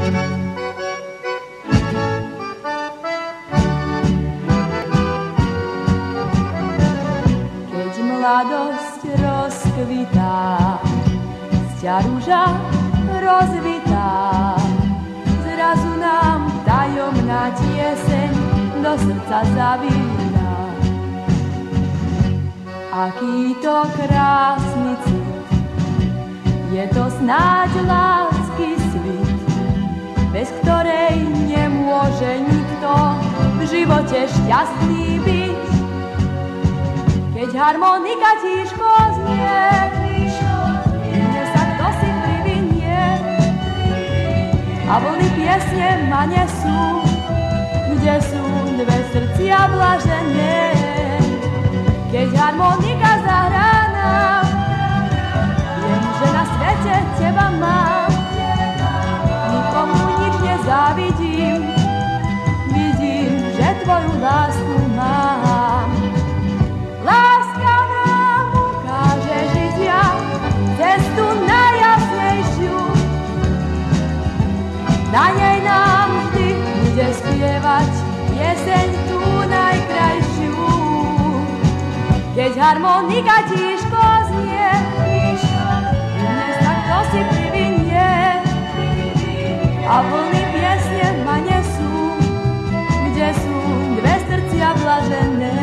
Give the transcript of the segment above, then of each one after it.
Keď mladosť rozkvitá, sťa rúža rozvitá, zrazu nám tajomná tieseň do srdca zavíta. Aký to krásny cit, je to snáď lásky svit, bez ktorej nemôže nikto v živote šťastný byť. Keď harmonika tížko znie, mne sa kdosi privinie a vlny piesne ma nesú, kde sú dve srdcia blažené. Keď harmonika zahrá nám, viem, že na svete teba mám, nikomu nič nezávidím, vidím, že tvoju lásku mám. Láska nám ukáže žitia cestu najjasnejšiu, na nej nám vždy bude spievať pieseň tú najkrajšiu. Keď harmonika tížko znie, dnes sa kdosi privinie a vlny piesne ma nesú, kde sú dve srdcia blažené.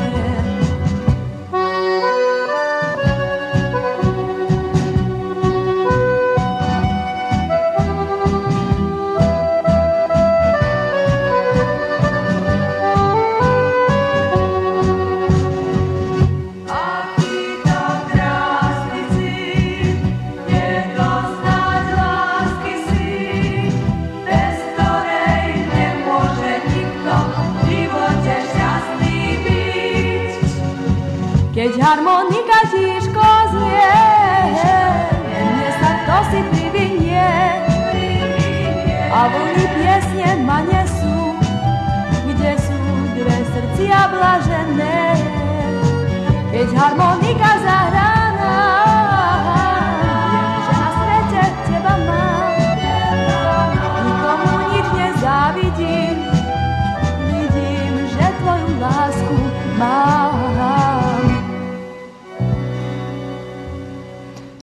Keď harmonika tížko znie, mne sa kdosi privinie a vlny piesne ma nesú, kde sú dve srdcia blažené. Keď harmonika zahrá